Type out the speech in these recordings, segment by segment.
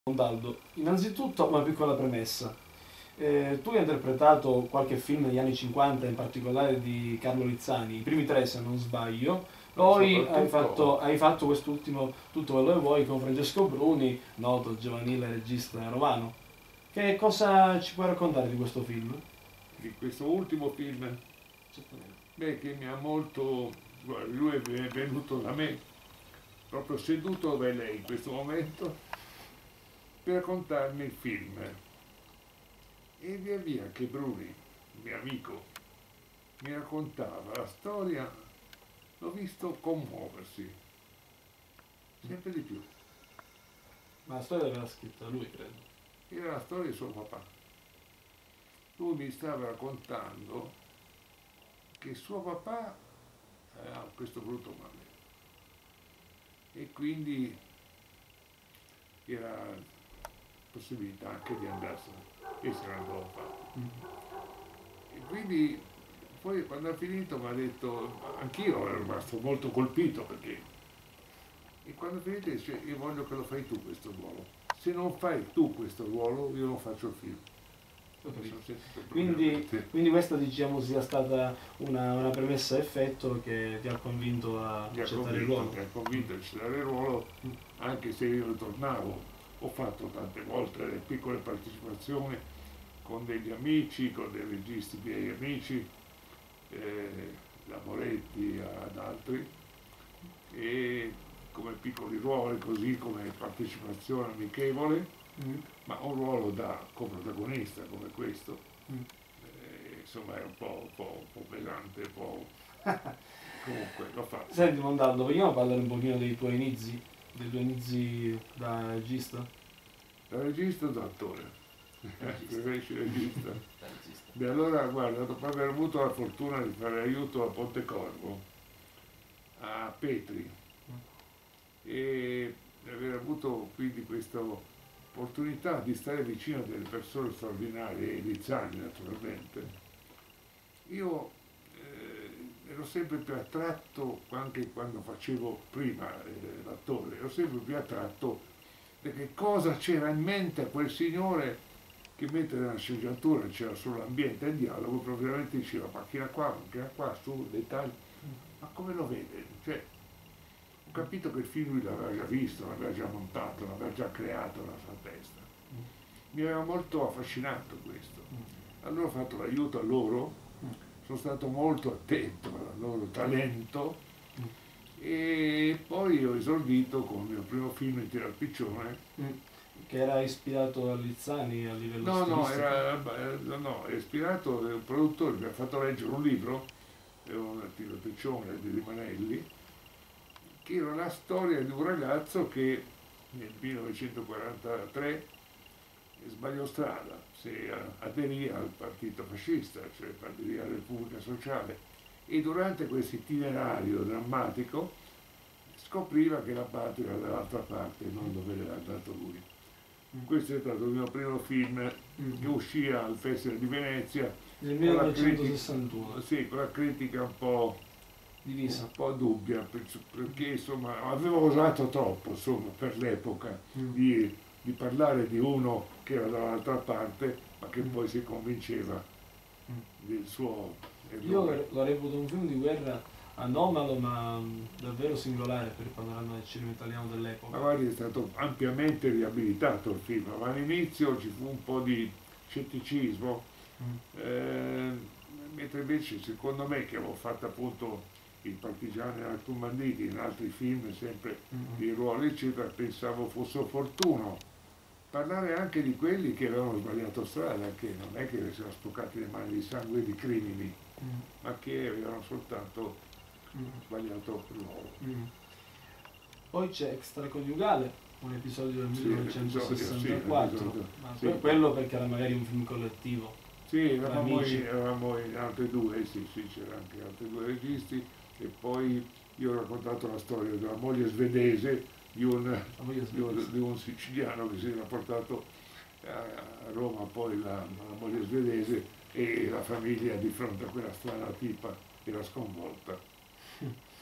Montaldo, innanzitutto una piccola premessa. Tu hai interpretato qualche film negli anni 50, in particolare di Carlo Lizzani, i primi tre se non sbaglio, poi hai fatto quest'ultimo Tutto quello che vuoi con Francesco Bruni, noto giovanile regista romano. Che cosa ci puoi raccontare di questo film? Di questo ultimo film, beh, che mi ha molto, guarda, lui è venuto da me, proprio seduto da lei in questo momento, per raccontarmi il film. E via via che Bruni, il mio amico, mi raccontava la storia, l'ho visto commuoversi, sempre di più. Ma la storia l'aveva scritta lui, credo. Era la storia di suo papà. Lui mi stava raccontando che suo papà aveva questo brutto male e quindi era possibilità anche di andarsene e se ne andava fatto. E quindi poi quando ha finito mi ha detto, anch'io ero rimasto molto colpito perché, e quando ha finito dice, io voglio che lo fai tu questo ruolo, se non fai tu questo ruolo io non faccio il film. Quindi questa diciamo sia stata una premessa a effetto che ti ha convinto a accettare il ruolo. Mi ha convinto a accettare il ruolo, anche se io ritornavo. Ho fatto tante volte delle piccole partecipazioni con degli amici, con dei registi miei amici, da Moretti ad altri, e come piccoli ruoli, così come partecipazione amichevole, ma un ruolo da coprotagonista come questo, insomma è un po' pesante, un po'. Comunque l'ho fatto. Senti Montaldo, vogliamo parlare un pochino dei tuoi inizi da regista? Da regista o da attore? Preferisci regista? Beh, allora guarda, dopo aver avuto la fortuna di fare aiuto a Pontecorvo, a Petri, e aver avuto quindi questa opportunità di stare vicino a delle persone straordinarie, e Lizzani naturalmente, io ero sempre più attratto, anche quando facevo prima l'attore, ero sempre più attratto perché cosa c'era in mente a quel signore che mentre nella sceneggiatura c'era solo l'ambiente e il dialogo, propriamente diceva macchina qua, su, dettagli, ma come lo vede? Cioè, ho capito che il film lui l'aveva già visto, l'aveva già montato, l'aveva già creato nella sua testa. Mi aveva molto affascinato questo. Allora ho fatto l'aiuto a loro, sono stato molto attento al loro talento e poi ho esordito con il mio primo film in Tira al Piccione. Che era ispirato a Lizzani a livello No, stilistico? no, è ispirato da un produttore, mi ha fatto leggere un libro, un Tira al Piccione di Rimanelli, che era la storia di un ragazzo che nel 1943 sbagliò strada, aderì al partito fascista, cioè aderì alla Repubblica Sociale, e durante questo itinerario drammatico scopriva che la patria era dall'altra parte, non dove era andato lui. Questo è stato il mio primo film che uscì al Festival di Venezia. Nel 1961. Sì, con la critica un po' divisa, un po' dubbia, perché insomma avevo osato troppo insomma, per l'epoca di parlare di uno che era dall'altra parte, ma che poi si convinceva del suo errore. Io lo reputo un film di guerra anomalo ma davvero singolare per il panorama del cinema italiano dell'epoca. Ma guardi, è stato ampiamente riabilitato il film, ma all'inizio ci fu un po' di scetticismo, mentre invece secondo me, che avevo fatto appunto il partigiano e altri banditi in altri film, sempre di ruoli eccetera, pensavo fosse opportuno parlare anche di quelli che avevano sbagliato strada, che non è che si erano sporcati le mani di sangue di crimini, ma che avevano soltanto sbagliato il ruolo. Poi c'è Extraconiugale, un episodio del Sì, 1964, sì. quello perché era magari un film collettivo. Sì, eravamo in altri due, sì, c'erano anche altri due registi, e poi io ho raccontato la storia della moglie svedese di un siciliano che si era portato a Roma poi la moglie svedese, e la famiglia di fronte a quella strana tipa era sconvolta.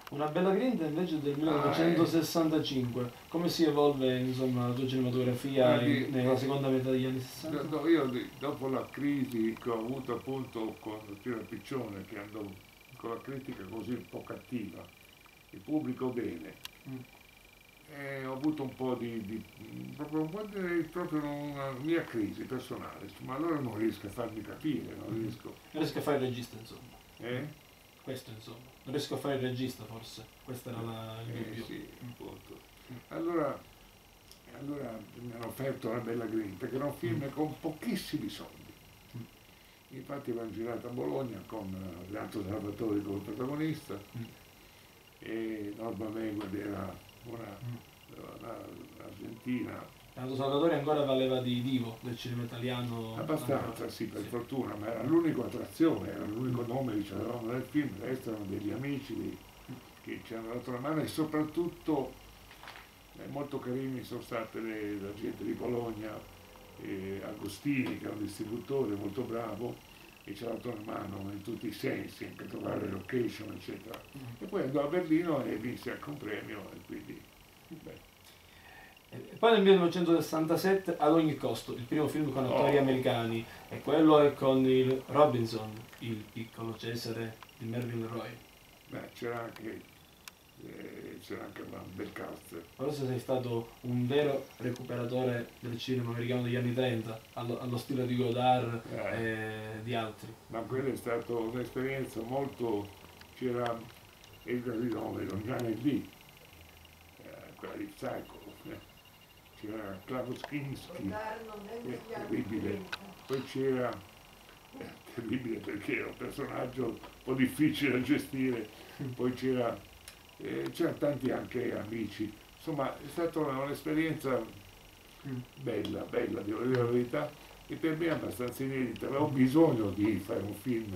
Una bella grinta invece del 1965. Come si evolve insomma la tua cinematografia nella seconda metà degli anni 60? No, io dopo la crisi che ho avuto appunto con Piero Piccione, che andò con la critica così un po' cattiva, il pubblico bene, ho avuto un po' proprio una mia crisi personale, ma allora non riesco a farmi capire, non riesco. Non riesco a fare il regista insomma. Eh? Questo insomma. Non riesco a fare il regista forse. Questo era il dubbio. Sì, appunto. Allora mi hanno offerto una bella grinta, che era un film con pochissimi soldi. Infatti l'hanno girato a Bologna con Renato Salvatori come protagonista e Norma Menguard era una argentina. Renato Salvatore ancora valeva di divo del cinema italiano. Abbastanza, sì, per fortuna, ma era l'unica attrazione, era l'unico nome che avevamo nel film, il resto erano degli amici che ci hanno dato una mano e soprattutto molto carini sono state la gente di Bologna, Agostini che è un distributore molto bravo e ci ha dato una mano in tutti i sensi, anche a trovare location eccetera. E poi andò a Berlino e vinse anche un premio e quindi beh. E poi nel 1967 Ad ogni costo, il primo film con attori americani, e quello è con il Robinson, il piccolo Cesare di Melville Roy. Beh, c'era anche un bel cast. Forse sei stato un vero recuperatore del cinema americano degli anni 30, allo stile di Godard e di altri. Ma quella è stata un'esperienza molto. C'era Edgar Rinome, con Gianni D, quella di Psycho, c'era Klaus Kinski, terribile. Poi c'era, terribile perché era un personaggio un po' difficile da gestire, poi c'erano tanti anche amici, insomma è stata un'esperienza bella, devo dire la verità, e per me è abbastanza inedita. Avevo bisogno di fare un film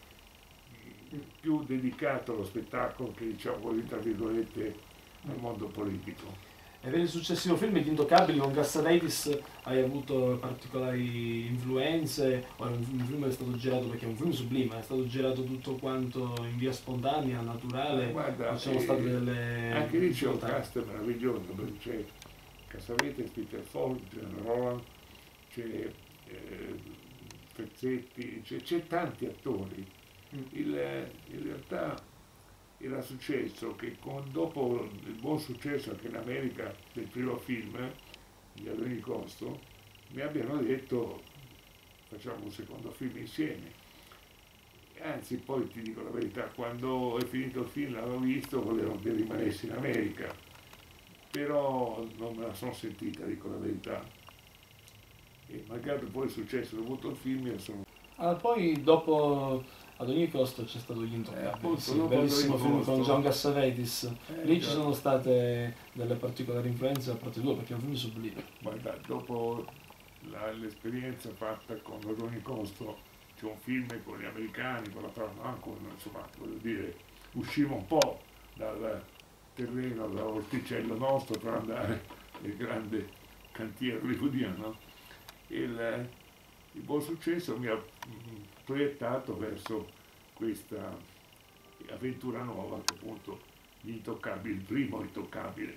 più dedicato allo spettacolo che diciamo così tra virgolette al mondo politico. E per il successivo film Gli Intoccabili con Cassavetes hai avuto particolari influenze? O è un film che è stato girato, perché è un film sublime, è stato girato tutto quanto in via spontanea, naturale? Guarda, ci sono state delle anche lì c'è un cast meraviglioso, perché c'è Cassavetes, Peter Falk, Roland, c'è Pezzetti, c'è tanti attori. In realtà era successo che dopo il buon successo anche in America del primo film, Gli Adoni di Costo, mi abbiano detto facciamo un secondo film insieme. Anzi, poi ti dico la verità, quando è finito il film l'avevo visto, volevo che rimanessi in America, però non me la sono sentita, dico la verità. E magari poi il successo dovuto il film io sono. Poi dopo Ad ogni costo c'è stato Gli Intoccabili, sì, bellissimo film con John Cassavetes. Lì ci sono state delle particolari influenze da parte tua, perché è un film sublime. Guarda, dopo l'esperienza fatta con Ad ogni costo c'è un film con gli americani, con la Paramount, insomma, voglio dire, uscivo un po' dal terreno, dall'orticello nostro per andare nel grande cantiere hollywoodiano. Il buon successo mi ha proiettato verso questa avventura nuova che appunto Gli Intoccabili, il primo Intoccabile.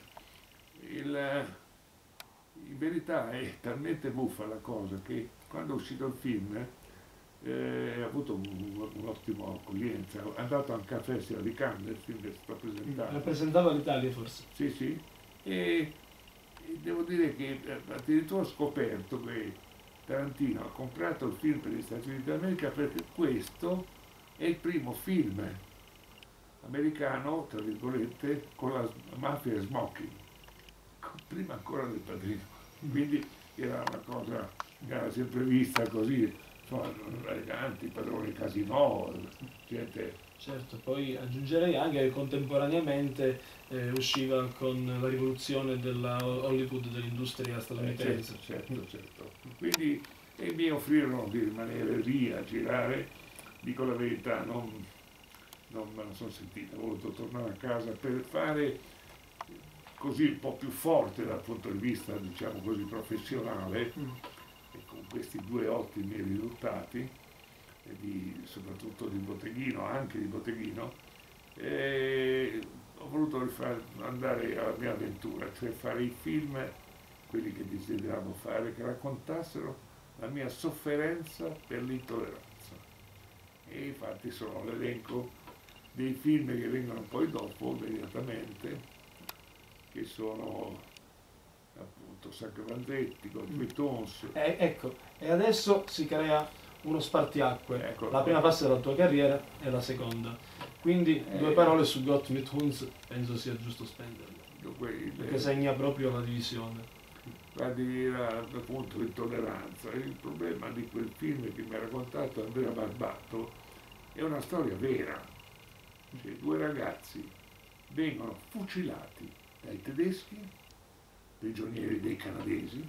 In verità è talmente buffa la cosa che quando è uscito il film ha avuto un'ottima accoglienza, è andato anche al Festival di Cannes, il film è stato presentato. Rappresentava l'Italia forse. Sì, e devo dire che addirittura ho scoperto che Tarantino ha comprato il film per gli Stati Uniti d'America perché questo è il primo film americano, tra virgolette, con la mafia e smoking, prima ancora del Padrino. Quindi era una cosa che era sempre vista così, insomma, eleganti, padroni casinò, gente. Certo, poi aggiungerei anche che contemporaneamente usciva con la rivoluzione della Hollywood, dell'industria statunitense. Certo. Quindi mi offrirono di rimanere lì a girare, dico la verità, non me la sono sentita, ho voluto tornare a casa per fare così un po' più forte dal punto di vista, diciamo così, professionale, e con questi due ottimi risultati, soprattutto di Botteghino, anche di Botteghino, Ho voluto andare alla mia avventura, cioè fare i film, quelli che desideravo fare, che raccontassero la mia sofferenza per l'intolleranza. E infatti sono l'elenco dei film che vengono poi dopo, immediatamente, che sono appunto Sacco Vanzetti, Gottfried Tons. Ecco, e adesso si crea uno spartiacque, Ecco, la prima fase della tua carriera e la seconda. Quindi due parole su Gottfried Tons penso sia giusto spenderle, perché segna proprio la divisione. Appunto l'intolleranza. Il problema di quel film che mi ha raccontato Andrea Barbato è una storia vera. Cioè, due ragazzi vengono fucilati dai tedeschi, prigionieri dei canadesi,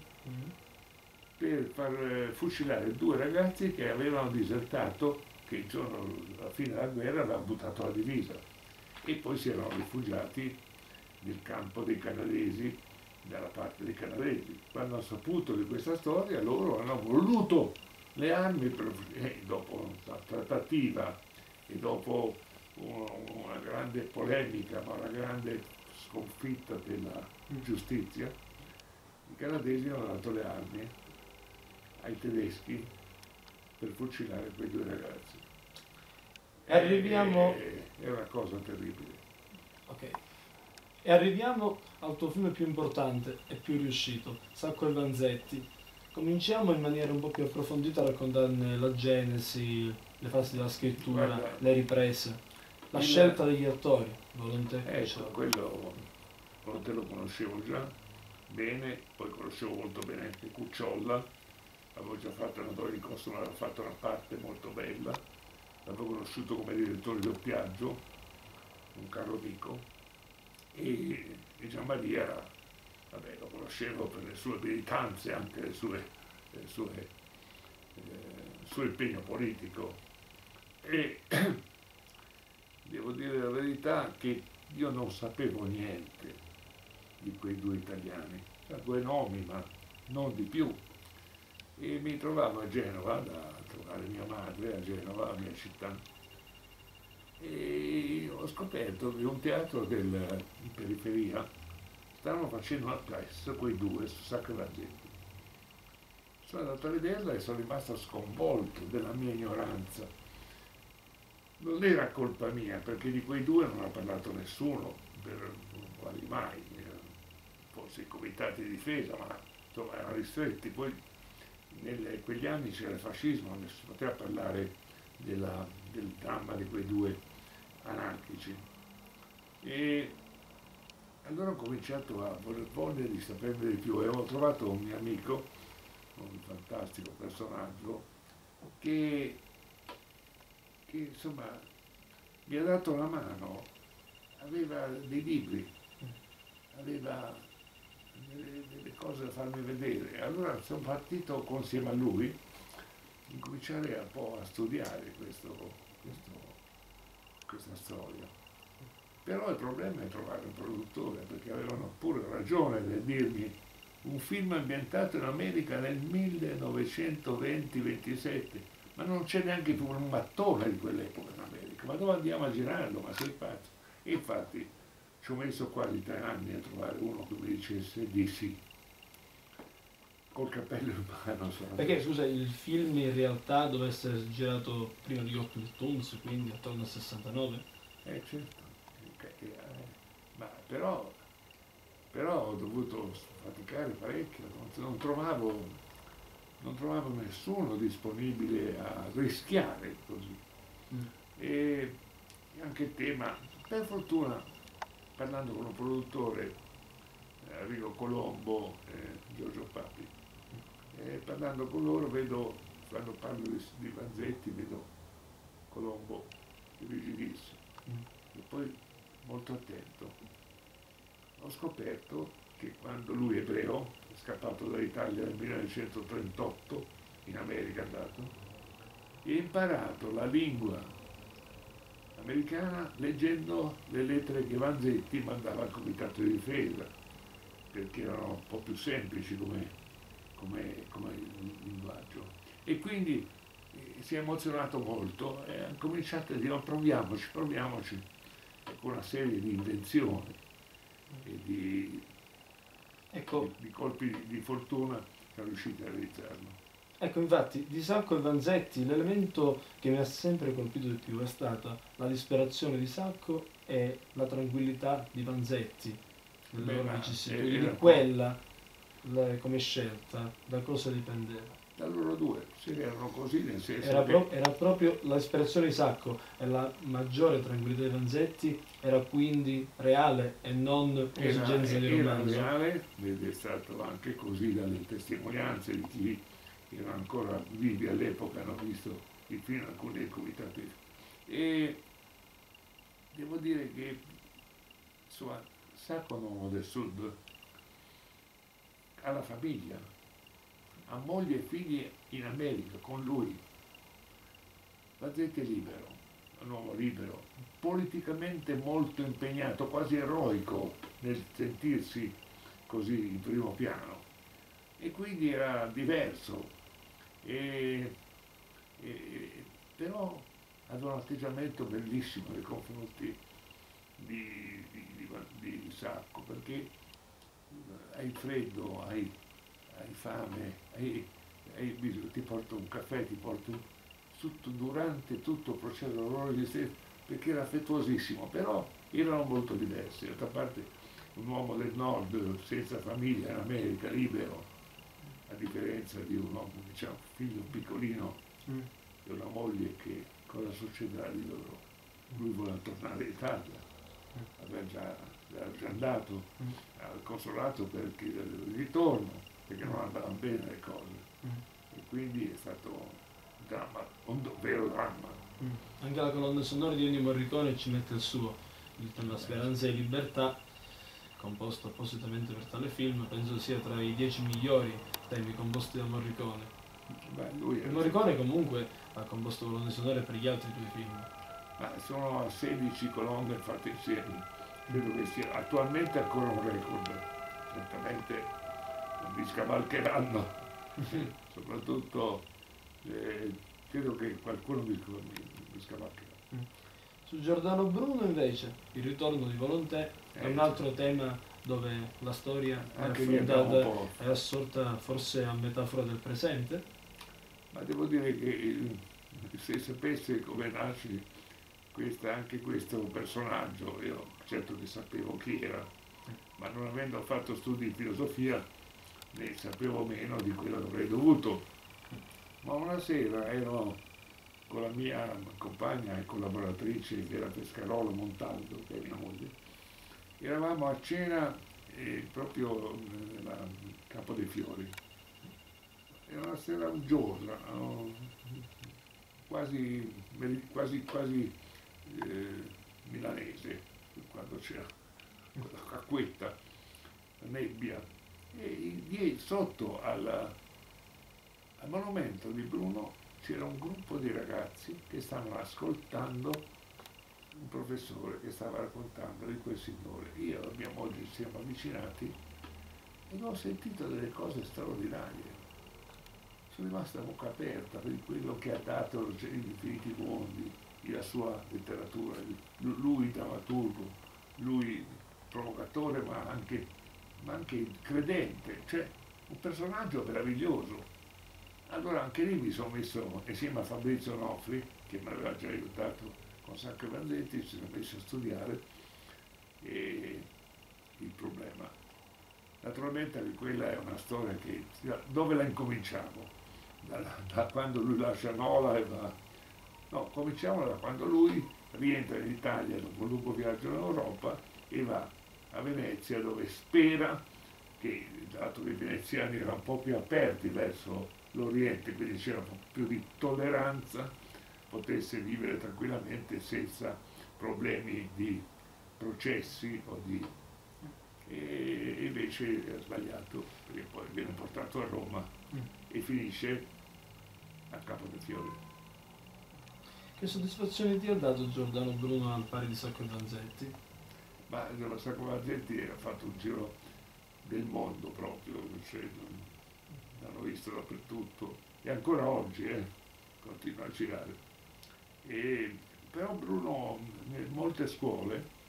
per far fucilare due ragazzi che avevano disertato, che il giorno alla fine della guerra avevano buttato la divisa e poi si erano rifugiati nel campo dei canadesi, dalla parte dei canadesi. Quando hanno saputo di questa storia, loro hanno voluto le armi dopo una trattativa e dopo una grande polemica, ma una grande sconfitta della giustizia, i canadesi hanno dato le armi ai tedeschi per fucilare quei due ragazzi. Arriviamo... È una cosa terribile. Ok. E arriviamo al tuo film più importante e più riuscito, Sacco e Vanzetti. Cominciamo in maniera un po' più approfondita a raccontarne la genesi, le fasi della scrittura, Guarda, le riprese, la scelta degli attori, Volonté. Ecco, quello Volonté lo conoscevo già bene, poi conoscevo molto bene anche Cucciolla, avevo già fatto un attore di costume, aveva fatto una parte molto bella, l'avevo conosciuto come direttore di doppiaggio, un caro amico, e Gianmaria, vabbè, lo conoscevo per le sue militanze, anche il suo impegno politico. E devo dire la verità che io non sapevo niente di quei due italiani, cioè due nomi, ma non di più. E mi trovavo a Genova, da trovare mia madre a Genova, la mia città, e ho scoperto che un teatro in periferia stavano facendo una pièce, quei due, su Sacco Vanzetti. Sono andato a vederla e sono rimasto sconvolto della mia ignoranza. Non era colpa mia, perché di quei due non ha parlato nessuno, per quali mai, forse i comitati di difesa, ma insomma erano ristretti. Poi in quegli anni c'era il fascismo, non si poteva parlare del dramma di quei due anarchici. E allora ho cominciato a voler voglia di saperne di più e ho trovato un mio amico, un fantastico personaggio, che insomma mi ha dato la mano, aveva dei libri, aveva delle cose da farmi vedere. Allora sono partito insieme a lui, incominciare un po' a studiare questa storia. Però il problema è trovare un produttore, perché avevano pure ragione nel dirmi un film ambientato in America nel 1920-27, ma non c'è neanche più un mattone di quell'epoca in America, ma dove andiamo a girarlo? Ma sei pazzo? E infatti ci ho messo quasi 3 anni a trovare uno che mi dicesse di sì, col cappello in mano. Perché scusa, il film in realtà doveva essere girato prima di Gottfried Tons, quindi attorno al 69? Certo, ma però ho dovuto faticare parecchio, non trovavo nessuno disponibile a rischiare così. E anche il tema, per fortuna, parlando con un produttore, Enrico Colombo e Giorgio Papi, parlando con loro vedo, quando parlo di Vanzetti, vedo Colombo rigidissimo e poi molto attento. Ho scoperto che quando lui è ebreo, è scappato dall'Italia nel 1938, in America è andato, e ha imparato la lingua americana leggendo le lettere che Vanzetti mandava al Comitato di Difesa, perché erano un po' più semplici come linguaggio. E quindi si è emozionato molto e ha cominciato a dire proviamoci. con una serie di invenzioni e di colpi di fortuna sono riusciti a realizzarlo. Ecco, infatti, di Sacco e Vanzetti l'elemento che mi ha sempre colpito di più è stata la disperazione di Sacco e la tranquillità di Vanzetti nelle loro vicissitudini. Di quella, come scelta, da cosa dipendeva? Da loro due, se erano così, nel senso era proprio l'espressione di Sacco e la maggiore tranquillità di Vanzetti era quindi reale e non esigenza di romanzo. Era reale, ed è stato anche così dalle testimonianze di chi erano ancora vivi all'epoca, hanno visto il film, alcuni dei comitati. E devo dire che insomma, Sacco è un uomo del sud, ha la famiglia, ha moglie e figli in America con lui. Vanzetti è libero, è un uomo libero, politicamente molto impegnato, quasi eroico nel sentirsi così in primo piano. E quindi era diverso. Però aveva un atteggiamento bellissimo nei confronti di Sacco, perché hai freddo, hai fame, ti porto un caffè, ti porto durante tutto il processo loro esistente, perché era affettuosissimo, però erano molto diversi. D'altra parte un uomo del nord senza famiglia in America, libero, a differenza di un uomo, diciamo, figlio piccolino e una moglie, che cosa succederà di loro? Lui vuole tornare in Italia, era già andato al consolato per chiedere il ritorno, perché non andavano bene le cose. E quindi è stato un dramma, un vero dramma. Anche la colonna sonora di Ennio Morricone ci mette il suo, il tema Speranza e Libertà, composto appositamente per tale film, penso sia tra i 10 migliori temi composti da Morricone. Morricone comunque ha composto colonne sonore per gli altri due film. Sono 16 colonne fatte insieme, credo che sia attualmente ancora un record, certamente non mi scavalcheranno, soprattutto credo che qualcuno mi scavalcherà. Su Giordano Bruno invece, Il ritorno di Volonté è un altro tema dove la storia è assorta forse a metafora del presente. Ma devo dire che se sapesse come nasce anche questo personaggio, io certo che sapevo chi era, ma non avendo fatto studi di filosofia ne sapevo meno di quello che avrei dovuto. Ma una sera ero con la mia compagna e collaboratrice Vera Pescarolo Montaldo, che è mia moglie, eravamo a cena proprio nella Campo dei Fiori. Era una sera uggiosa, quasi milanese, quando c'era acquetta, nebbia, e sotto al monumento di Bruno c'era un gruppo di ragazzi che stavano ascoltando un professore che stava raccontando di quel signore. Io e mia moglie ci siamo avvicinati e ho sentito delle cose straordinarie. Sono rimasta a bocca aperta per quello che ha dato i Infiniti Mondi, la sua letteratura, lui drammaturgo, lui provocatore ma anche credente, cioè un personaggio meraviglioso. Allora anche lì mi sono messo insieme a Fabrizio Nofri, che mi aveva già aiutato con Sacco e Vanzetti, ci siamo messi a studiare il problema. Naturalmente quella è una storia che dove la incominciamo? Da quando lui lascia Nola e va. No, cominciamo da quando lui rientra in Italia dopo un lungo viaggio in Europa e va a Venezia, dove spera che, dato che i veneziani erano un po' più aperti verso l'Oriente, quindi c'era un po' più di tolleranza, potesse vivere tranquillamente senza problemi di processi o di... E invece ha sbagliato, perché poi viene portato a Roma e finisce a Capo dei Fiori. Che soddisfazione ti ha dato Giordano Bruno al pari di Sacco e Vanzetti? Ma Sacco e Vanzetti ha fatto un giro del mondo proprio, cioè, l'hanno visto dappertutto e ancora oggi continua a girare. Però Bruno in molte scuole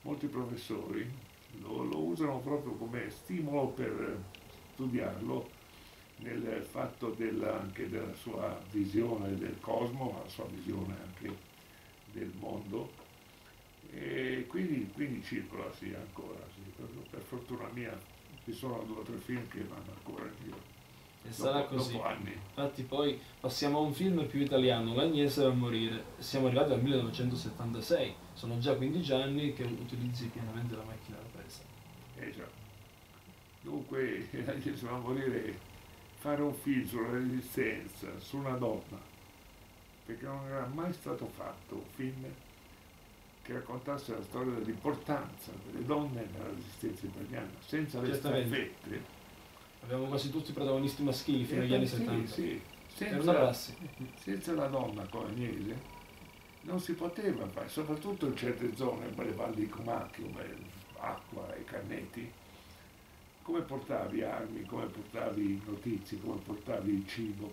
molti professori lo usano proprio come stimolo per studiarlo nel fatto anche della sua visione del cosmo, la sua visione anche del mondo. E quindi circola sì, ancora, sì. Per fortuna mia ci sono 2 o 3 film che vanno ancora in giro. E sarà così. Dopo anni. Infatti poi passiamo a un film più italiano, L'Agnese va a morire. Siamo arrivati al 1976, sono già 15 anni che utilizzi pienamente la macchina da presa. Già. Dunque, L'Agnese va a morire, fare un film sulla resistenza, su una donna, perché non era mai stato fatto un film che raccontasse la storia dell'importanza delle donne nella resistenza italiana, senza le staffette. Abbiamo quasi tutti i protagonisti maschili fino agli anni 70. Sì. Era una prassi. Senza la donna come Agnese non si poteva fare, soprattutto in certe zone, le valli di Comacchio, acqua e canneti. Come portavi armi, come portavi notizie, come portavi il cibo,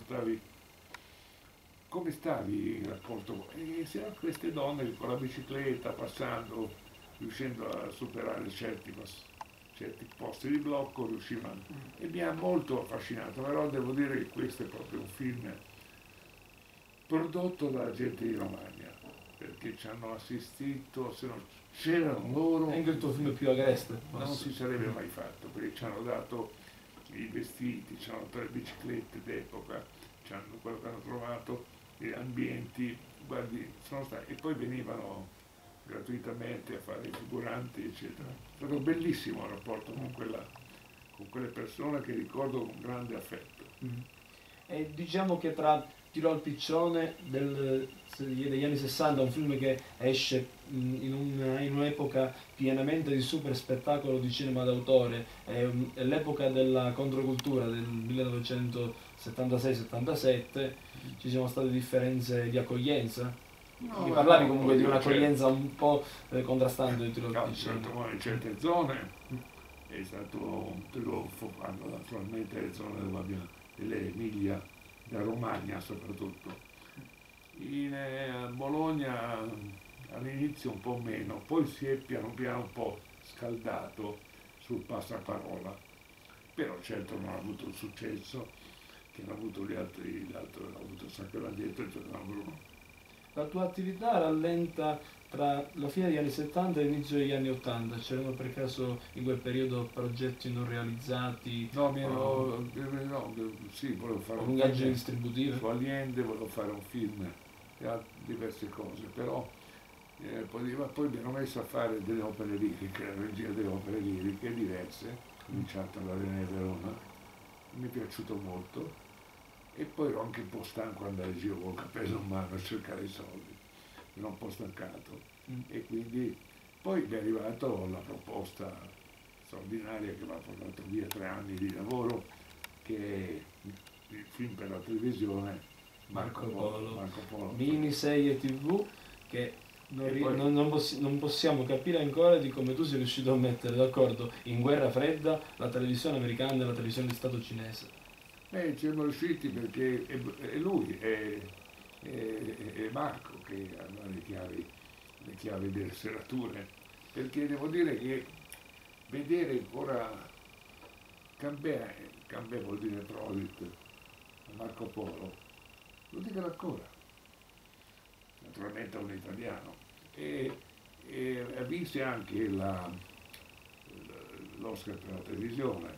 come stavi in rapporto? E se queste donne con la bicicletta, passando, riuscendo a superare certi posti di blocco, riuscivano. E mi ha molto affascinato, però devo dire che questo è proprio un film prodotto dalla gente di Romagna, perché ci hanno assistito, se non c'erano loro... È anche il tuo film più agreste. Non si sarebbe mai fatto, perché ci hanno dato i vestiti, ci hanno dato le biciclette d'epoca, ci hanno quello che hanno trovato, gli ambienti, guardi, sono stati, e poi venivano gratuitamente a fare i figuranti, eccetera. È stato bellissimo il rapporto con quelle persone che ricordo con grande affetto. E diciamo che tra Tiro al piccione degli anni 60, un film che esce in un'epoca pienamente di super spettacolo di cinema d'autore, è l'epoca della controcultura del 1976-77, ci sono state differenze di accoglienza. Mi parlavi comunque di un'accoglienza un po' contrastante di Tiro al piccione. In certe zone è stato un trionfo, quando naturalmente le zone dell'Emilia, della Romagna soprattutto. In Bologna all'inizio un po' meno, poi si è piano piano un po' scaldato sul passaparola, però certo non ha avuto il successo che hanno avuto gli altri, l'altro ha avuto Sacco Dietro e Giordano Bruno. La tua attività rallenta tra la fine degli anni 70 e l'inizio degli anni 80, c'erano per caso in quel periodo progetti non realizzati? Sì, volevo fare un ingaggio distributivo su Allende, volevo fare un film e diverse cose, però poi mi hanno messo a fare delle opere liriche, la regia delle opere liriche diverse, cominciato all'Arena di Verona, mi è piaciuto molto. E poi ero anche un po' stanco andare in giro col cappello in mano a cercare i soldi, ero un po' stancato. E quindi poi mi è arrivata la proposta straordinaria che mi ha portato via 3 anni di lavoro, che è il film per la televisione Marco Polo. Miniserie TV che non possiamo capire ancora di come tu sei riuscito a mettere d'accordo in Guerra Fredda la televisione americana e la televisione di Stato cinese. Ci siamo riusciti perché è lui, è Marco che ha le chiavi delle serrature, perché devo dire che vedere ancora Cambè vuol dire Prosit, Marco Polo, lo dicono ancora, naturalmente è un italiano, e vinse anche l'Oscar per la televisione,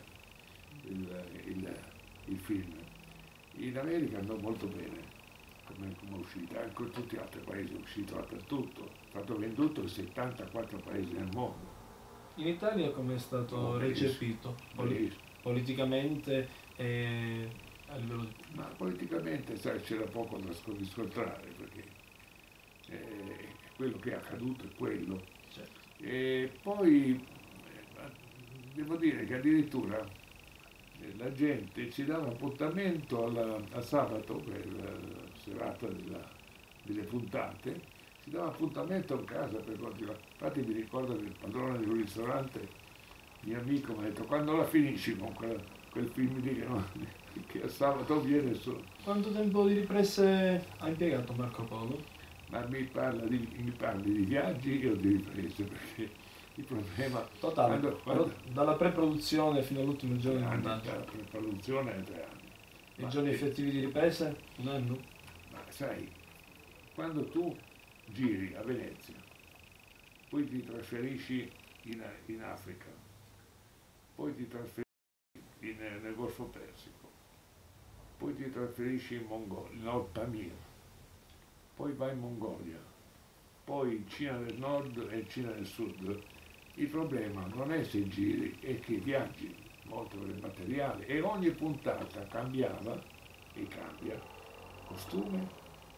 il film. In America andò molto bene come uscita, anche in tutti gli altri paesi è uscito dappertutto, è stato venduto in 74 paesi nel mondo. In Italia come è stato recepito? Politicamente e a livello di... Ma politicamente sai, c'era poco da riscontrare, perché quello che è accaduto è quello. Certo. E poi devo dire che addirittura la gente ci dava appuntamento a sabato per la serata delle puntate, ci dava appuntamento a casa per continuare. Infatti mi ricordo che il padrone di un ristorante, mio amico, mi ha detto: quando la finisci con quel film lì che a sabato viene solo. Quanto tempo di riprese ha impiegato Marco Polo? Ma mi parli di viaggi o di riprese? Perché il problema... Totale, dalla pre-produzione fino all'ultimo giorno di montaggio. La pre-produzione è 3 anni. I giorni effettivi di riprese? Un anno? Ma sai, quando tu giri a Venezia, poi ti trasferisci in Africa, poi ti trasferisci nel Golfo Persico, poi ti trasferisci in Mongolia, Nord Pamir, poi vai in Mongolia, poi Cina del Nord e Cina del Sud. Il problema non è se giri, è che viaggi molto del materiale e ogni puntata cambiava e cambia costume,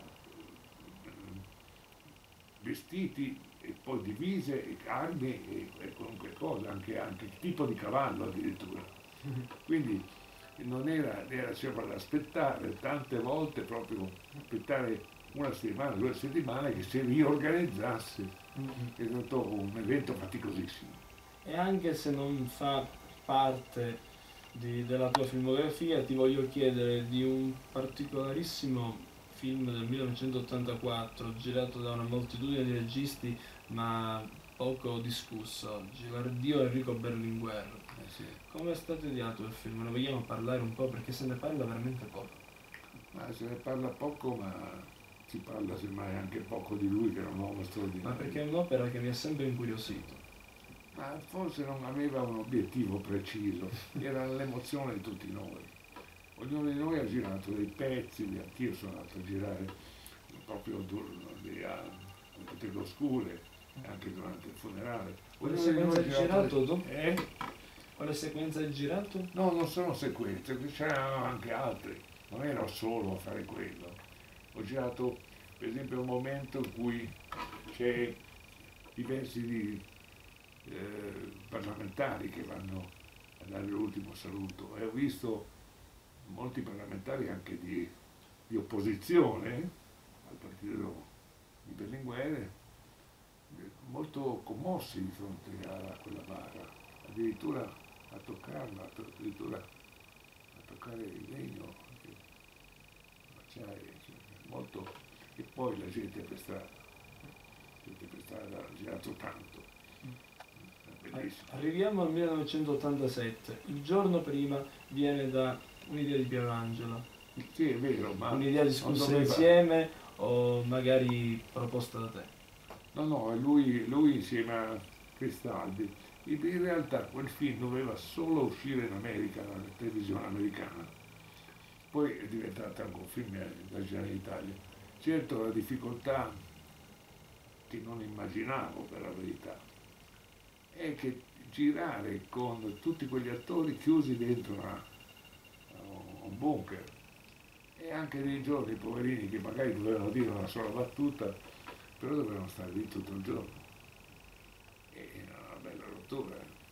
vestiti e poi divise, e armi e qualunque cosa, anche tipo di cavallo addirittura. Quindi non era sempre da aspettare, tante volte proprio aspettare una settimana, 2 settimane che si riorganizzasse. È stato un evento faticosissimo. E anche se non fa parte della tua filmografia, ti voglio chiedere di un particolarissimo film del 1984, girato da una moltitudine di registi, ma poco discusso oggi, L'addio Enrico Berlinguer. Sì. Come è stato ideato il film? Ne vogliamo parlare un po' perché se ne parla veramente poco. Ma se ne parla poco, ma si parla semmai anche poco di lui, che era un uomo straordinario. Ma perché è un'opera che mi ha sempre incuriosito. Ma forse non aveva un obiettivo preciso, era l'emozione di tutti noi. Ognuno di noi ha girato dei pezzi, anch'io sono andato a girare proprio tutte le oscure, anche durante il funerale. Quale sequenza hai girato tu? Quale sequenza hai girato? No, non sono sequenze, c'erano anche altri, non ero solo a fare quello. Ho girato per esempio un momento in cui c'è diversi parlamentari che vanno a dare l'ultimo saluto e ho visto molti parlamentari anche di opposizione al partito di Berlinguer molto commossi di fronte a quella bara, addirittura a toccarla, addirittura a toccare il legno, l'acciaio, molto, e poi la gente per strada ha girato tanto. Bellissimo. Arriviamo al 1987, il giorno prima viene da un'idea di Pierangelo. Sì, è vero, ma un'idea discussa insieme o magari proposta da te? No, lui insieme a Cristaldi. In realtà quel film doveva solo uscire in America, nella televisione americana, poi è diventato anche un film da girare in Italia. Certo, la difficoltà che non immaginavo per la verità è che girare con tutti quegli attori chiusi dentro un bunker e anche dei giorni poverini che magari dovevano dire una sola battuta, però dovevano stare lì tutto il giorno. E era una bella rottura.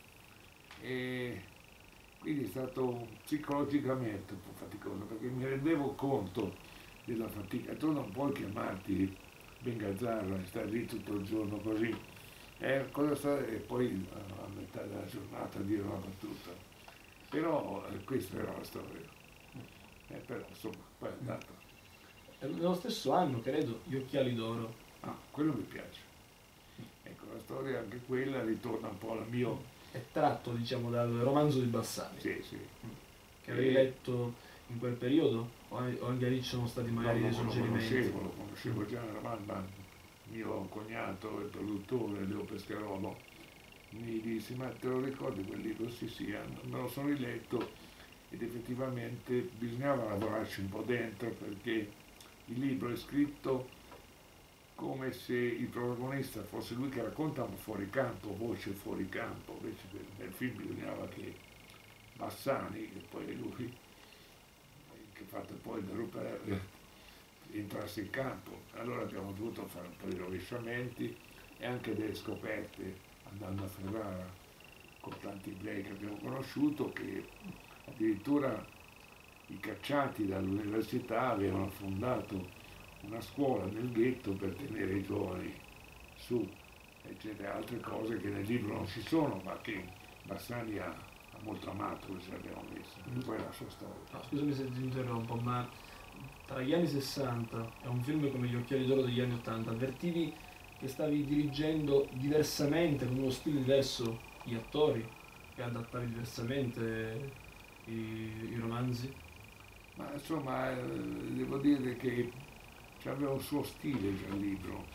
E quindi è stato psicologicamente un po' faticoso perché mi rendevo conto della fatica. Tu non puoi chiamarti Bengazzarra e stare lì tutto il giorno così. Cosa stare e poi a metà della giornata dire una battuta. Però questa era la storia. Però insomma, poi è andata. Nello stesso anno, credo, Gli occhiali d'oro. Ah, quello mi piace. Ecco, la storia anche quella ritorna un po' al mio... È tratto, diciamo, dal romanzo di Bassani. Sì, sì. Che avevi letto in quel periodo? O anche lì ci sono stati magari dei suggerimenti? Lo conoscevo già, ma mio cognato, il produttore, Leo Pescarolo, mi disse, ma te lo ricordi quel libro? Sì, me lo sono riletto ed effettivamente bisognava lavorarci un po' dentro perché il libro è scritto come se il protagonista fosse lui che racconta un fuoricampo, voce fuoricampo, invece nel film bisognava che Bassani, che poi è lui, che ha fatto poi il Rupert, entrasse in campo. Allora abbiamo dovuto fare un po' di rovesciamenti e anche delle scoperte andando a Ferrara con tanti ebrei che abbiamo conosciuto che addirittura i cacciati dall'università avevano fondato una scuola nel ghetto per tenere i giovani su, eccetera, altre cose che nel libro non ci sono, ma che Bassani ha molto amato, se abbiamo visto. Poi la sua storia. No, scusami se ti interrompo, ma tra gli anni 60 e un film come Gli occhiali d'oro degli anni 80, avvertivi che stavi dirigendo diversamente, con uno stile diverso, gli attori, che adattavi diversamente i romanzi? Ma insomma, devo dire che aveva un suo stile già il libro.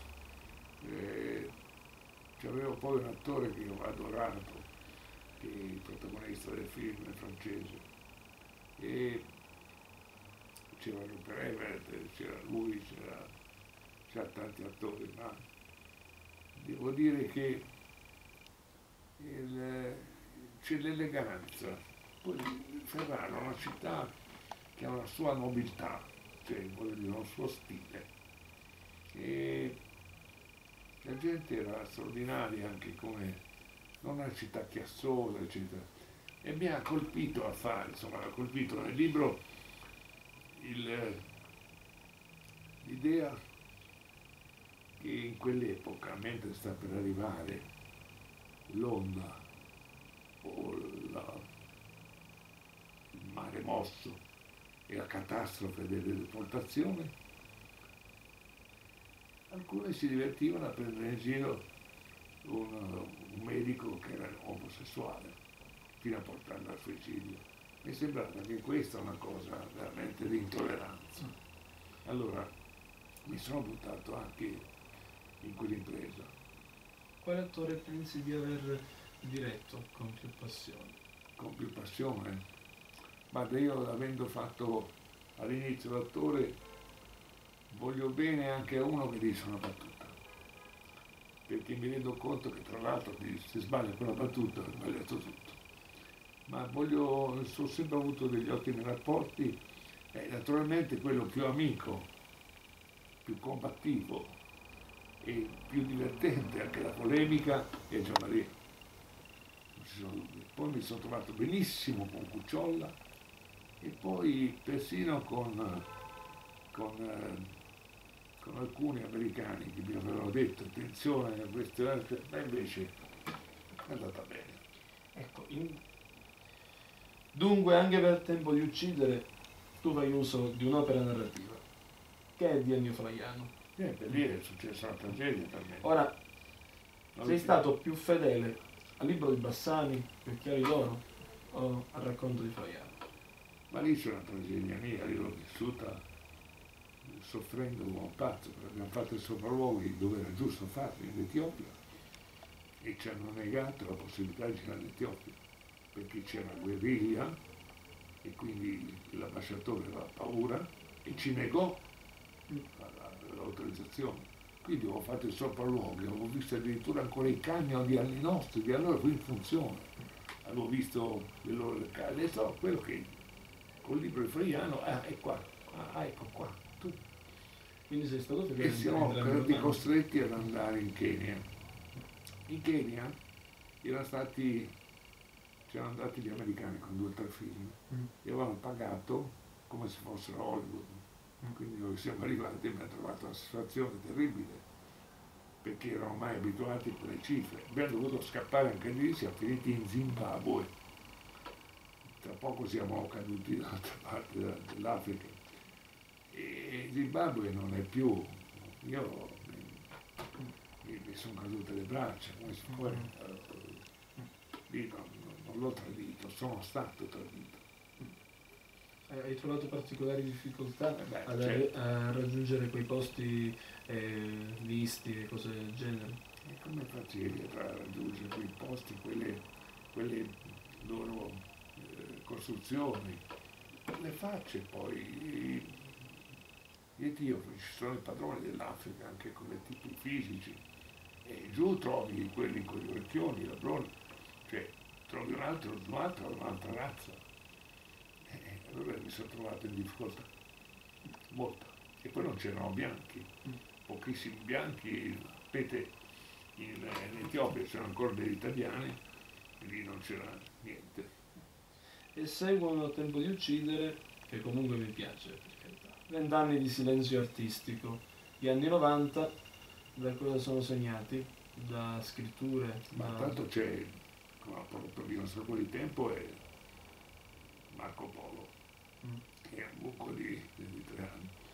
C'avevo poi un attore che io ho adorato, che è il protagonista del film, è francese. E c'era Rupert Everett, c'era lui, c'era tanti attori, ma devo dire che c'è l'eleganza. Poi Ferrara è una città che ha una sua nobiltà, cioè voglio dire, un suo stile. E la gente era straordinaria anche come, non una città chiassosa, eccetera. E mi ha colpito a fare, insomma, mi ha colpito nel libro l'idea che in quell'epoca, mentre sta per arrivare l'onda o il mare mosso e la catastrofe delle deportazioni, alcuni si divertivano a prendere in giro un medico che era omosessuale, fino a portarlo al suicidio. Mi sembrava che questa è una cosa veramente di intolleranza. Allora mi sono buttato anche in quell'impresa. Quale attore pensi di aver diretto con più passione? Con più passione? Guarda, io avendo fatto all'inizio l'attore, voglio bene anche a uno che dice una battuta, perché mi rendo conto che tra l'altro se sbaglia quella battuta ho sbagliato tutto. Ma ho sempre avuto degli ottimi rapporti e naturalmente quello più amico, più combattivo e più divertente, anche la polemica, è Gianmaria. Non ci sono dubbi. Poi mi sono trovato benissimo con Cucciolla e poi persino con alcuni americani che mi avevano detto attenzione a queste altre, ma invece è andata bene. Ecco, dunque anche per Tempo di uccidere tu fai uso di un'opera narrativa, che è di Ennio Flaiano. Niente, lì è successa una tragedia per me. Ora, sei stato più fedele al libro di Bassani, Gli occhiali d'oro, o al racconto di Flaiano? Ma lì c'è una tragedia mia, io l'ho vissuta soffrendo come un pazzo, perché abbiamo fatto i sopralluoghi dove era giusto farli, in Etiopia, e ci hanno negato la possibilità di girare in Etiopia, perché c'era guerriglia e quindi l'ambasciatore aveva paura e ci negò l'autorizzazione. Quindi ho fatto i sopralluoghi, ho visto addirittura ancora i camion di anni nostri, di allora qui in funzione. Avevo visto le loro case, e so quello che col libro di Flaiano, è qua, ecco qua. Tu. Quindi sei stato fedele. E siamo stati costretti ad andare in Kenya. In Kenya c'erano andati gli americani con 2 o 3 film e avevano pagato come se fossero Hollywood. Quindi noi siamo arrivati e abbiamo trovato una situazione terribile, perché erano mai abituati a quelle cifre. Abbiamo dovuto scappare anche lì, siamo finiti in Zimbabwe. Tra poco siamo caduti dall'altra parte dell'Africa. E Zimbabwe non è più, io mi sono cadute le braccia, come si può, lì non l'ho tradito, sono stato tradito. Hai trovato particolari difficoltà certo. a raggiungere quei posti visti e cose del genere? E come facevi a raggiungere quei posti, quelle loro costruzioni? Le facce poi, gli etiopi ci sono i padroni dell'Africa anche come tipi fisici, e giù trovi quelli con gli orecchioni, i ladroni, cioè trovi un'altra razza. Allora mi sono trovato in difficoltà, molta. E poi non c'erano bianchi, pochissimi bianchi, sapete, in Etiopia c'erano ancora degli italiani, e lì non c'era niente. E seguono Tempo di uccidere, che comunque mi piace, per carità. 20 anni di silenzio artistico, gli anni 90, da cosa sono segnati? Da scritture? Ma tanto c'è, come ha portato via un sacco di tempo, è Marco Polo, che è un buco di 3 anni.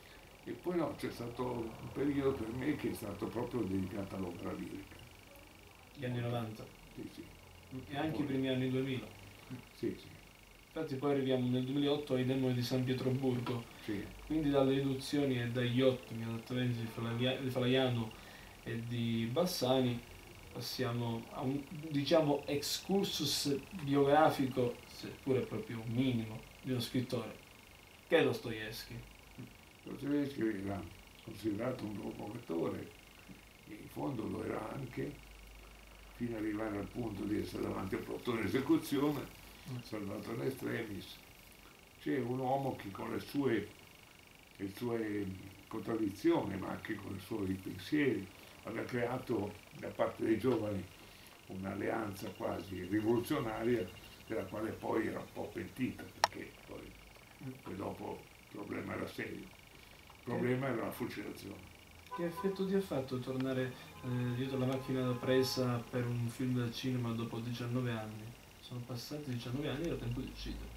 E poi no, c'è stato un periodo per me che è stato proprio dedicato all'opera lirica. Gli anni 90 Sì, sì. e anche i primi anni 2000. Sì, sì, Infatti poi arriviamo nel 2008 ai demoni di San Pietroburgo, sì. quindi dalle riduzioni e dagli ottimi adattamenti di Falaiano e di Bassani passiamo a un, diciamo, excursus biografico, seppure proprio un minimo, di uno scrittore, che è Dostoevsky. Dostoevsky era considerato un provocatore, e in fondo lo era anche, fino ad arrivare al punto di essere davanti al portone di esecuzione, salvato in extremis. C'è un uomo che con le sue contraddizioni, ma anche con i suoi pensieri, aveva creato da parte dei giovani un'alleanza quasi rivoluzionaria, della quale poi era un po' pentita, perché poi dopo il problema era serio. Il problema era la fucilazione. Che effetto ti ha fatto tornare dietro la macchina da presa per un film da cinema dopo 19 anni? Sono passati 19 anni, era tempo di uccidere.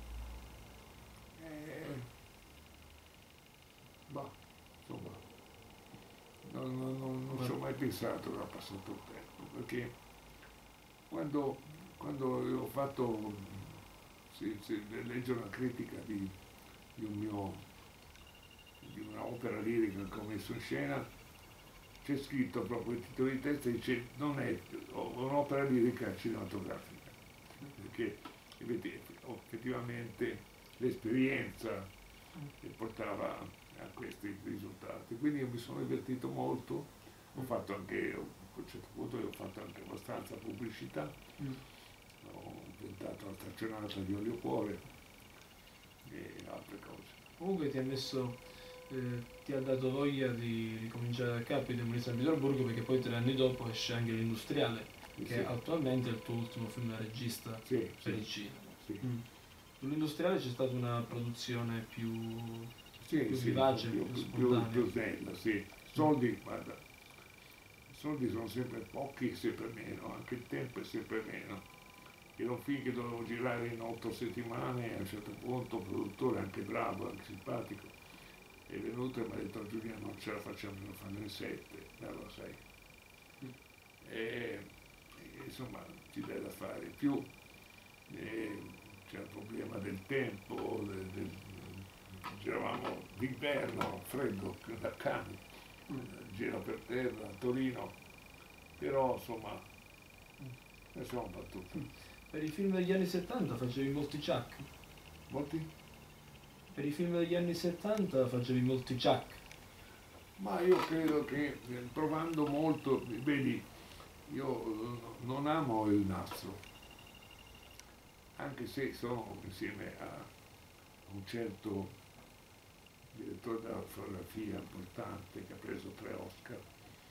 Bah, insomma, non ci ho mai pensato che era passato il tempo, perché quando io ho fatto, si legge una critica di di un'opera lirica che ho messo in scena, c'è scritto proprio il titolo di testa, dice non è un'opera lirica cinematografica, perché effettivamente l'esperienza portava a questi risultati. Quindi io mi sono divertito molto, ho fatto anche, a un certo punto ho fatto anche abbastanza pubblicità, ho inventato la staccionata di olio cuore e altre cose. Comunque ti ha dato voglia di ricominciare da capo i demoni di San Pietroburgo, perché poi 3 anni dopo esce anche L'Industriale, che Sì, attualmente è il tuo ultimo film da regista sì, per sì, il cinema. sì. Sull'Industriale c'è stata una produzione più Sì, più sì, vivace, più spontanea. più snella, sì. Soldi, guarda, i soldi sono sempre pochi e sempre meno, anche il tempo è sempre meno. Era un film che dovevo girare in 8 settimane e a un certo punto il produttore, anche bravo, anche simpatico, è venuto e mi ha detto: Giulia, non ce la facciamo, lo fanno in 7, allora 6. E, insomma, ci dai da fare. Più c'è il problema del tempo, giravamo d'inverno, freddo, da cani, giro per terra a Torino, però insomma ne siamo battuti. Per i film degli anni 70 facevi molti ciak. Molti? Per i film degli anni 70 facevi molti ciak. Ma io credo che provando molto, vedi, io non amo il nastro, anche se sono insieme a un certo direttore della fotografia importante che ha preso 3 Oscar,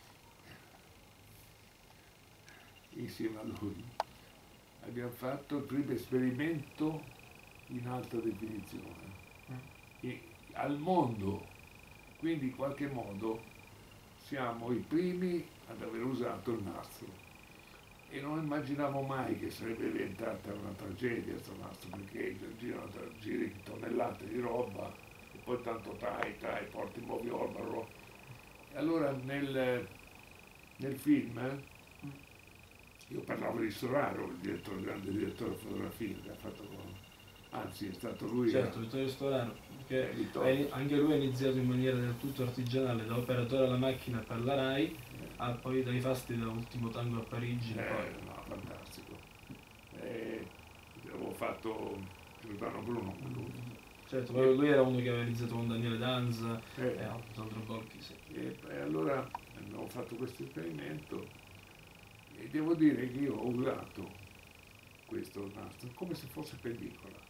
insieme a lui abbiamo fatto il primo esperimento in alta definizione al mondo, quindi in qualche modo siamo i primi ad aver usato il nastro e non immaginavo mai che sarebbe diventata una tragedia questo nastro, perché giri tonnellate di roba e poi tanto tai, porti muovi orba. E allora nel film io parlavo di Storaro, il grande direttore di fotografia che ha fatto anzi è stato lui. Certo, Vittorio Storaro, che Vittorio. anche lui ha iniziato in maniera del tutto artigianale, da operatore alla macchina per la RAI, a poi dai fasti da Ultimo Tango a Parigi. No, fantastico. Avevo fatto Giordano Bruno con lui. Certo, però lui era uno che aveva iniziato con Daniele Danza e Alessandro Bolchi, sì. E allora abbiamo fatto questo esperimento e devo dire che io ho usato questo nastro come se fosse pellicola.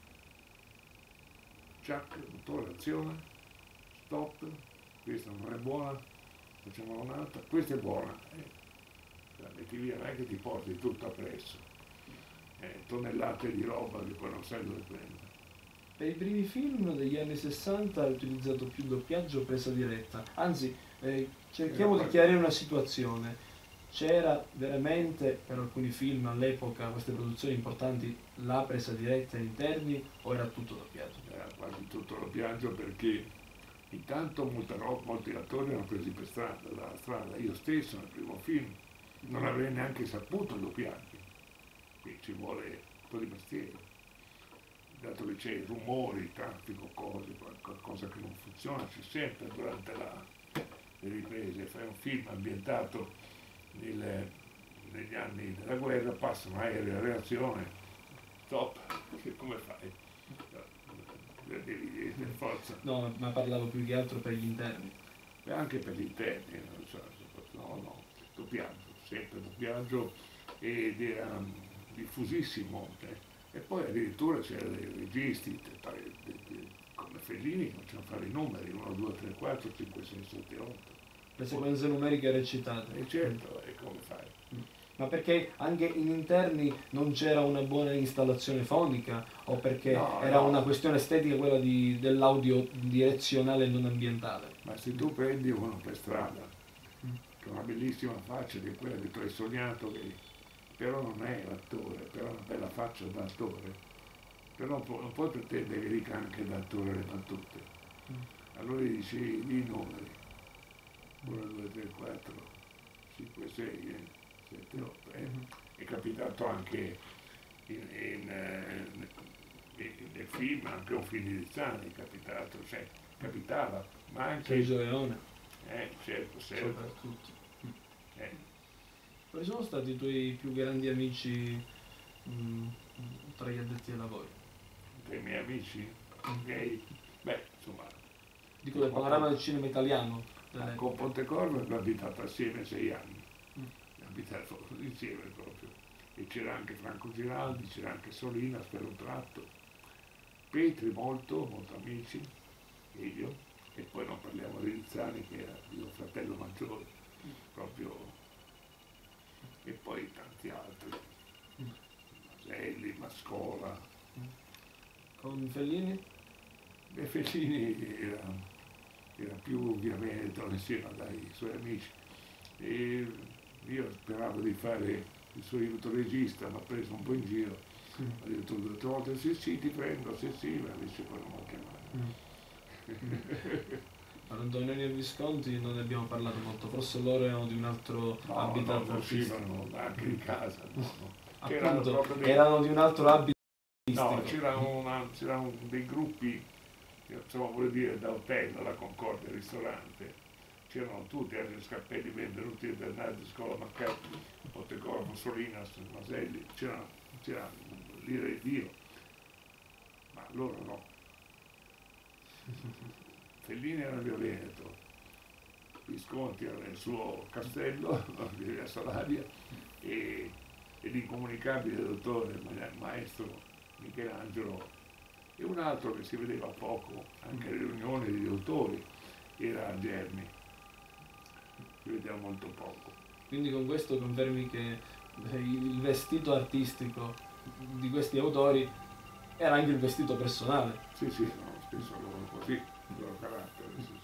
Ciak, motore, azione, stop, questa non è buona, facciamo un'altra, questa è buona, la metti via, non è che ti porti tutto appresso, tonnellate di roba che poi non sai dove prendere. Per i primi film degli anni 60 hai utilizzato più doppiaggio o presa diretta, anzi cerchiamo di chiarire una situazione. C'era veramente per alcuni film all'epoca, queste produzioni importanti, la presa diretta interni o era tutto doppiato? Era quasi tutto doppiaggio perché Intanto molti attori hanno presi per la strada, io stesso nel primo film non avrei neanche saputo doppiarli, qui ci vuole un po' di mestiere, dato che c'è rumori, traffico, cose, qualcosa che non funziona, c'è sempre durante le riprese, fai un film ambientato negli anni della guerra, passa un aereo a reazione, stop, come fai? Devi per forza. No, ma parlavo più che altro per gli interni. E anche per gli interni, non so, no, doppiaggio, sempre doppiaggio, ed era diffusissimo. E poi addirittura c'erano dei registi, come Fellini, che facevano fare i numeri, 1, 2, 3, 4, 5, 6, 7, 8. Le sequenze numeriche recitate. E certo, e come fai? Ma perché anche in interni non c'era una buona installazione fonica o perché era una questione estetica quella dell'audio direzionale e non ambientale? Ma se tu prendi uno per strada, che ha una bellissima faccia, che è quella che tu hai sognato, però non è l'attore, però ha una bella faccia da attore, però non puoi pretendere che dica anche da attore le battute. Allora gli dici i numeri, 1, 2, 3, 4, 5, 6, 7, 8. È capitato anche nel film, anche un film di Rizzani, è capitato, cioè capitava, ma anche... Sergio Leone. Certo. Soprattutto. Quali sono stati i tuoi più grandi amici tra gli addetti ai lavori? Tra i miei amici gay? Beh, insomma... Dico del panorama del cinema italiano. Con Pontecorvo abbiamo abitato assieme 6 anni. Abbiamo abitato insieme proprio. E c'era anche Franco Giraldi, c'era anche Solinas per un tratto. Petri molto amici, e io. E poi non parliamo di Rizzani, che era il mio fratello maggiore, proprio. E poi tanti altri. Maselli, Mascola. Con Fellini? E Fellini era più via Veneto insieme dai suoi amici. E io speravo di fare il suo aiuto regista, mi ha preso un po' in giro, ha detto 2 o 3 volte sì, ti prendo, sì, ma invece poi non mi ha chiamato. Antonioni e Visconti non ne abbiamo parlato molto, forse loro erano di un altro habitat artistico. Uscivano anche di casa, Appunto, erano di un altro habitat artistico. No, c'erano dei gruppi, insomma vuol dire da hotel, alla Concordia ristorante, c'erano tutti, Angelo Scappelli, Benvenuti, Bernardo, Scola, Maccatti, Pontecorvo, Solinas, Maselli, c'era l'ira di Dio, ma loro no. Fellini era via Veneto, Visconti era nel suo castello, via Salaria, e l'incomunicabile dottore, maestro Michelangelo, e un altro che si vedeva poco, anche alle riunioni degli autori, era Germi, si vedeva molto poco. Quindi con questo confermi che il vestito artistico di questi autori era anche il vestito personale? Sì, no, spesso loro così, il loro carattere.